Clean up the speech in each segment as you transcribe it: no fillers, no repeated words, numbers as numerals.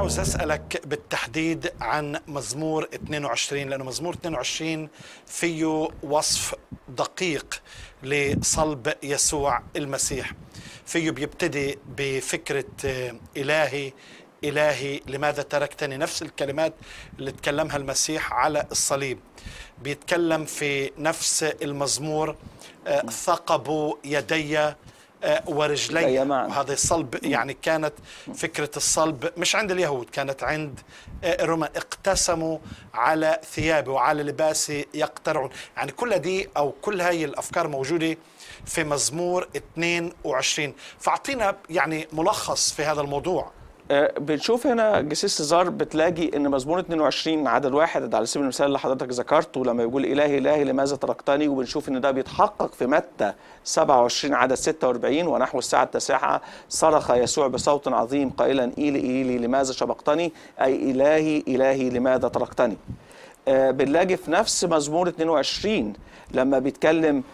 عاوز أسألك بالتحديد عن مزمور 22، لأنه مزمور 22 فيه وصف دقيق لصلب يسوع المسيح. فيه بيبتدي بفكرة إلهي إلهي لماذا تركتني، نفس الكلمات اللي تكلمها المسيح على الصليب. بيتكلم في نفس المزمور ثقبوا يدي ورجلي، وهذا الصلب يعني كانت فكرة الصلب مش عند اليهود، كانت عند الرومان. اقتسموا على ثيابي وعلى لباسي يقترعون. يعني كل دي أو كل هاي الأفكار موجودة في مزمور 22. فأعطينا يعني ملخص في هذا الموضوع. بنشوف هنا جسيس سيزار بتلاقي ان مزمور 22 عدد 1 على سبيل المثال اللي حضرتك ذكرته لما يقول إلهي إلهي لماذا تركتني، وبنشوف ان ده بيتحقق في متى 27 عدد 46 ونحو الساعة 9 صرخ يسوع بصوت عظيم قائلا إيلي إيلي لماذا شبقتني، أي إلهي إلهي لماذا تركتني. بنلاقي في نفس مزمور 22 لما بيتكلم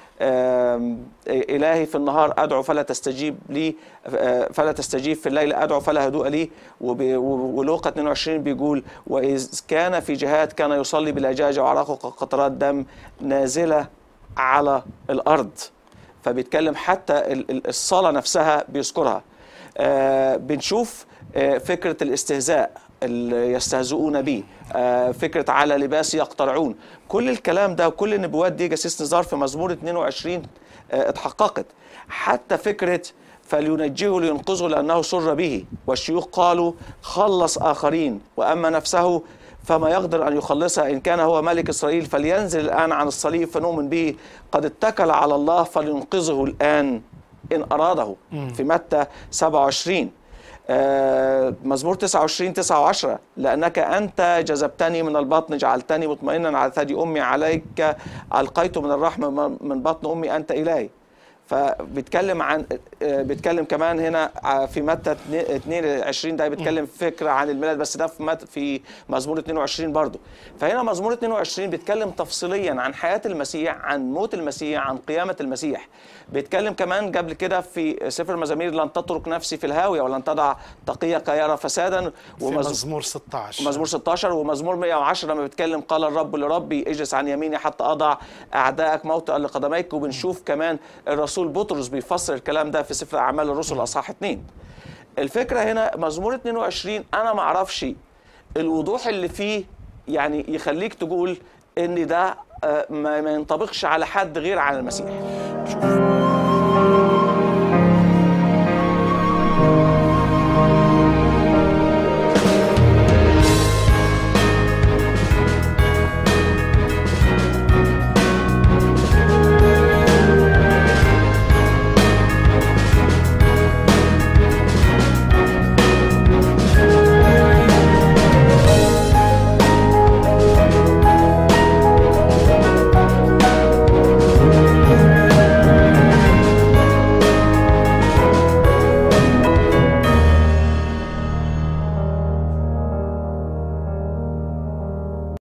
إلهي في النهار أدعو فلا تستجيب لي، فلا تستجيب في الليل أدعو فلا هدوء لي. ولوقا 22 بيقول وإذ كان في جهاد كان يصلي بلجاجة وعرقه قطرات دم نازلة على الأرض. فبيتكلم حتى الصلاة نفسها بيذكرها. بنشوف فكرة الاستهزاء اللي يستهزئون به، فكرة على لباس يقترعون. كل الكلام ده وكل النبوات دي جسيس نزار في مزمور 22 اتحققت. حتى فكرة فلينجيه لينقذه لأنه سر به، والشيوخ قالوا خلص آخرين وأما نفسه فما يقدر أن يخلصها. إن كان هو ملك إسرائيل فلينزل الآن عن الصليب فنؤمن به، قد اتكل على الله فلينقذه الآن إن أراده. في متى 27 مزمور 29 9 و10 لأنك أنت جذبتني من البطن جعلتني مطمئنا على ثدي أمي، عليك ألقيت من الرحمة من بطن أمي أنت إلهي. بيتكلم كمان هنا في متى 22 ده بيتكلم فكرة عن الميلاد، بس ده في مزمور 22 برضو. فهنا مزمور 22 بيتكلم تفصيليا عن حياة المسيح، عن موت المسيح، عن قيامة المسيح. بيتكلم كمان قبل كده في سفر المزامير لن تترك نفسي في الهاوية ولن تضع تقيك يرى فسادا، مزمور 16 مزمور 16 ومزمور 110 لما بيتكلم قال الرب لربي اجلس عن يميني حتى أضع أعدائك موطئا لقدميك. وبنشوف كمان الرسول بطرس بيفسر الكلام ده في سفر أعمال الرسل أصحاح 2. الفكرة هنا مزمور 22 أنا ما أعرفش الوضوح اللي فيه يعني يخليك تقول إن ده ما ينطبقش على حد غير على المسيح.